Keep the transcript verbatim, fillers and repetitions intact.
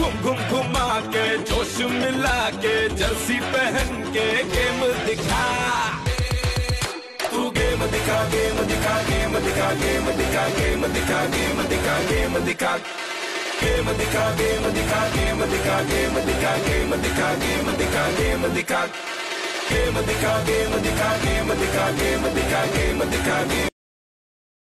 घुम घुम घुमा के जोश मिला के जर्सी पहन के गेम दिखा। तू गेम दिखा गेम दिखा गेम दिखा गेम दिखा गेम दिखा गेम दिखा गेम दिखा गेम दिखा गेम दिखा गेम दिखा गेम दिखा गेम दिखा गेम दिखा गेम दिखा गेम दिखा गेम दिखा गेम दिखा गेम दिखा गेम दिखा गेम